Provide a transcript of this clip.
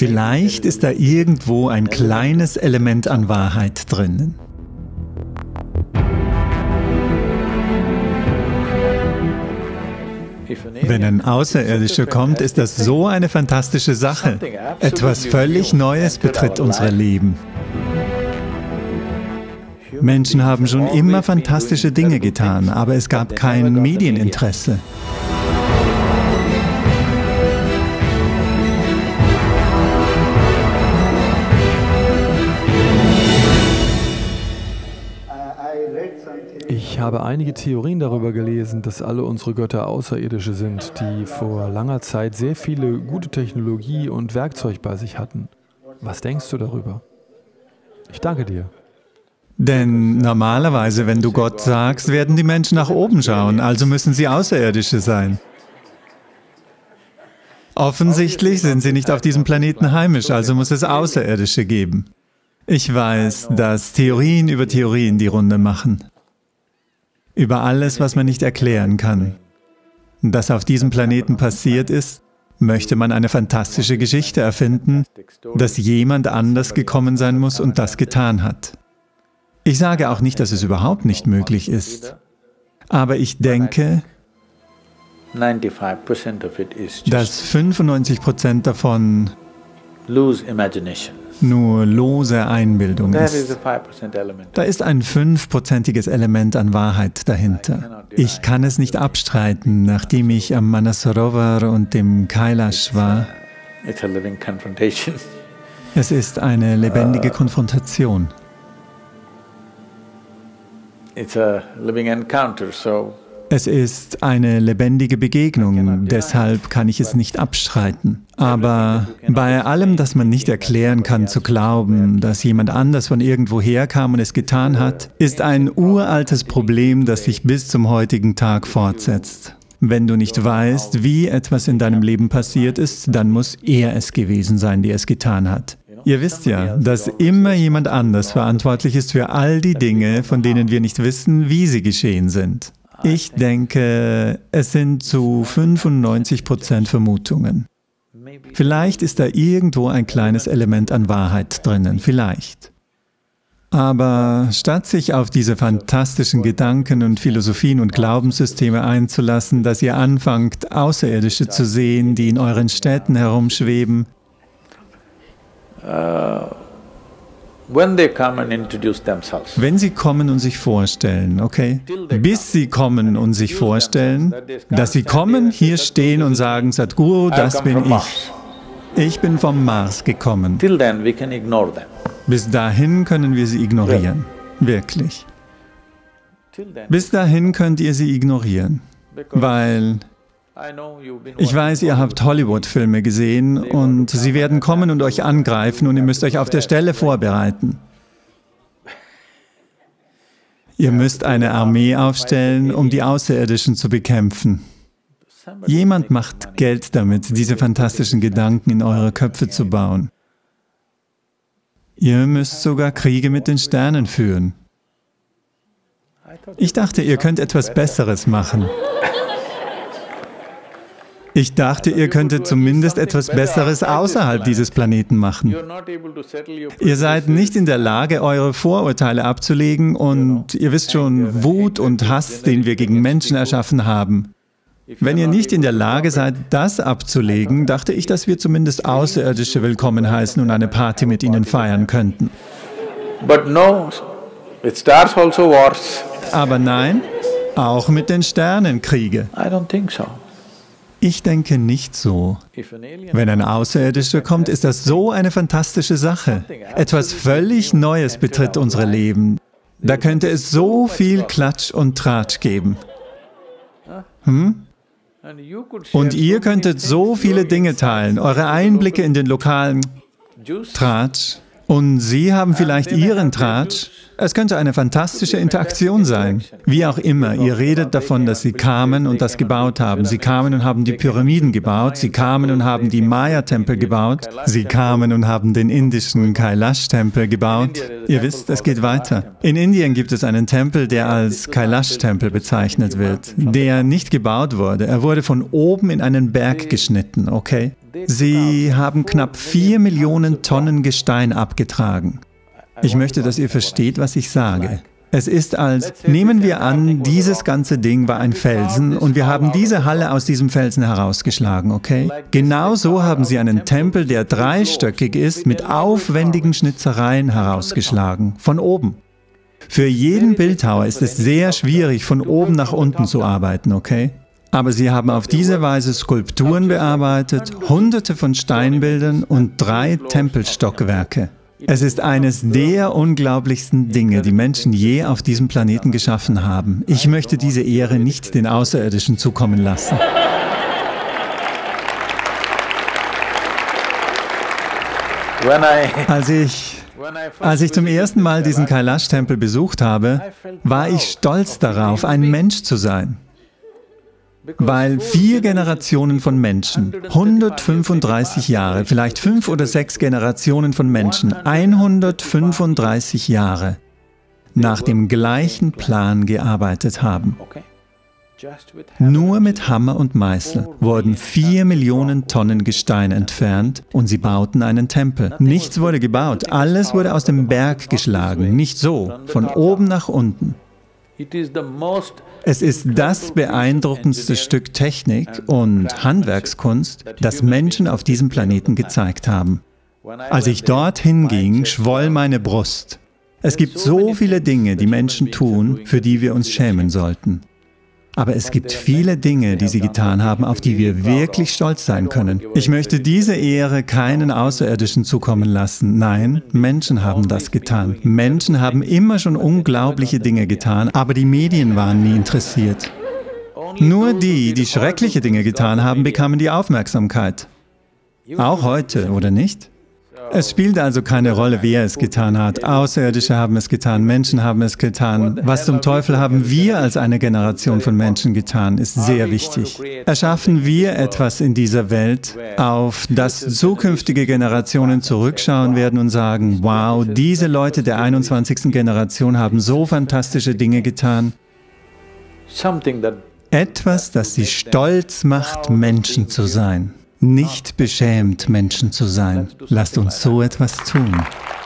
Vielleicht ist da irgendwo ein kleines Element an Wahrheit drinnen. Wenn ein Außerirdischer kommt, ist das so eine fantastische Sache. Etwas völlig Neues betritt unser Leben. Menschen haben schon immer fantastische Dinge getan, aber es gab kein Medieninteresse. Ich habe einige Theorien darüber gelesen, dass alle unsere Götter Außerirdische sind, die vor langer Zeit sehr viele gute Technologie und Werkzeug bei sich hatten. Was denkst du darüber? Ich danke dir. Denn normalerweise, wenn du Gott sagst, werden die Menschen nach oben schauen, also müssen sie Außerirdische sein. Offensichtlich sind sie nicht auf diesem Planeten heimisch, also muss es Außerirdische geben. Ich weiß, dass Theorien über Theorien die Runde machen. Über alles, was man nicht erklären kann. Das auf diesem Planeten passiert ist, möchte man eine fantastische Geschichte erfinden, dass jemand anders gekommen sein muss und das getan hat. Ich sage auch nicht, dass es überhaupt nicht möglich ist. Aber ich denke, dass 95% davon nur lose Einbildung ist. Da ist ein 5%iges Element an Wahrheit dahinter. Ich kann es nicht abstreiten, nachdem ich am Manasarovar und dem Kailash war. Es ist eine lebendige Konfrontation. Es ist eine lebendige Begegnung, deshalb kann ich es nicht abstreiten. Aber bei allem, das man nicht erklären kann, zu glauben, dass jemand anders von irgendwoher kam und es getan hat, ist ein uraltes Problem, das sich bis zum heutigen Tag fortsetzt. Wenn du nicht weißt, wie etwas in deinem Leben passiert ist, dann muss er es gewesen sein, der es getan hat. Ihr wisst ja, dass immer jemand anders verantwortlich ist für all die Dinge, von denen wir nicht wissen, wie sie geschehen sind. Ich denke, es sind zu 95% Vermutungen. Vielleicht ist da irgendwo ein kleines Element an Wahrheit drinnen, vielleicht. Aber statt sich auf diese fantastischen Gedanken und Philosophien und Glaubenssysteme einzulassen, dass ihr anfangt, Außerirdische zu sehen, die in euren Städten herumschweben, wenn sie kommen und sich vorstellen, okay? Bis sie kommen und sich vorstellen, dass sie kommen, hier stehen und sagen, Sadhguru, das bin ich. Ich bin vom Mars gekommen. Bis dahin können wir sie ignorieren. Wirklich. Bis dahin könnt ihr sie ignorieren, weil ich weiß, ihr habt Hollywood-Filme gesehen und sie werden kommen und euch angreifen und ihr müsst euch auf der Stelle vorbereiten. Ihr müsst eine Armee aufstellen, um die Außerirdischen zu bekämpfen. Jemand macht Geld damit, diese fantastischen Gedanken in eure Köpfe zu bauen. Ihr müsst sogar Kriege mit den Sternen führen. Ich dachte, ihr könnt etwas Besseres machen. Ich dachte, ihr könntet zumindest etwas Besseres außerhalb dieses Planeten machen. Ihr seid nicht in der Lage, eure Vorurteile abzulegen und ihr wisst schon, Wut und Hass, den wir gegen Menschen erschaffen haben. Wenn ihr nicht in der Lage seid, das abzulegen, dachte ich, dass wir zumindest Außerirdische willkommen heißen und eine Party mit ihnen feiern könnten. Aber nein, auch mit den Sternen Kriege. Ich denke nicht so. Wenn ein Außerirdischer kommt, ist das so eine fantastische Sache. Etwas völlig Neues betritt unsere Leben. Da könnte es so viel Klatsch und Tratsch geben. Und ihr könntet so viele Dinge teilen, eure Einblicke in den lokalen Tratsch. Und sie haben vielleicht ihren Tratsch. Es könnte eine fantastische Interaktion sein. Wie auch immer, ihr redet davon, dass sie kamen und das gebaut haben. Sie kamen und haben die Pyramiden gebaut, sie kamen und haben die Maya-Tempel gebaut, sie kamen und haben den indischen Kailash-Tempel gebaut. Ihr wisst, es geht weiter. In Indien gibt es einen Tempel, der als Kailash-Tempel bezeichnet wird, der nicht gebaut wurde. Er wurde von oben in einen Berg geschnitten, okay? Sie haben knapp 4 Millionen Tonnen Gestein abgetragen. Ich möchte, dass ihr versteht, was ich sage. Es ist nehmen wir an, dieses ganze Ding war ein Felsen und wir haben diese Halle aus diesem Felsen herausgeschlagen, okay? Genau so haben sie einen Tempel, der dreistöckig ist, mit aufwendigen Schnitzereien herausgeschlagen, von oben. Für jeden Bildhauer ist es sehr schwierig, von oben nach unten zu arbeiten, okay? Aber sie haben auf diese Weise Skulpturen bearbeitet, Hunderte von Steinbildern und 3 Tempelstockwerke. Es ist eines der unglaublichsten Dinge, die Menschen je auf diesem Planeten geschaffen haben. Ich möchte diese Ehre nicht den Außerirdischen zukommen lassen. Als ich zum ersten Mal diesen Kailash-Tempel besucht habe, war ich stolz darauf, ein Mensch zu sein. Weil 4 Generationen von Menschen, 135 Jahre, vielleicht 5 oder 6 Generationen von Menschen, 135 Jahre nach dem gleichen Plan gearbeitet haben. Nur mit Hammer und Meißel wurden 4 Millionen Tonnen Gestein entfernt und sie bauten einen Tempel. Nichts wurde gebaut, alles wurde aus dem Berg geschlagen, nicht so, von oben nach unten. Es ist das beeindruckendste Stück Technik und Handwerkskunst, das Menschen auf diesem Planeten gezeigt haben. Als ich dorthin ging, schwoll meine Brust. Es gibt so viele Dinge, die Menschen tun, für die wir uns schämen sollten. Aber es gibt viele Dinge, die sie getan haben, auf die wir wirklich stolz sein können. Ich möchte diese Ehre keinen Außerirdischen zukommen lassen. Nein, Menschen haben das getan. Menschen haben immer schon unglaubliche Dinge getan, aber die Medien waren nie interessiert. Nur die, die schreckliche Dinge getan haben, bekamen die Aufmerksamkeit. Auch heute, oder nicht? Es spielt also keine Rolle, wer es getan hat. Außerirdische haben es getan, Menschen haben es getan. Was zum Teufel haben wir als eine Generation von Menschen getan, ist sehr wichtig. Erschaffen wir etwas in dieser Welt, auf das zukünftige Generationen zurückschauen werden und sagen, wow, diese Leute der 21. Generation haben so fantastische Dinge getan. Etwas, das sie stolz macht, Menschen zu sein. Nicht beschämt, Menschen zu sein. Lasst uns so etwas tun.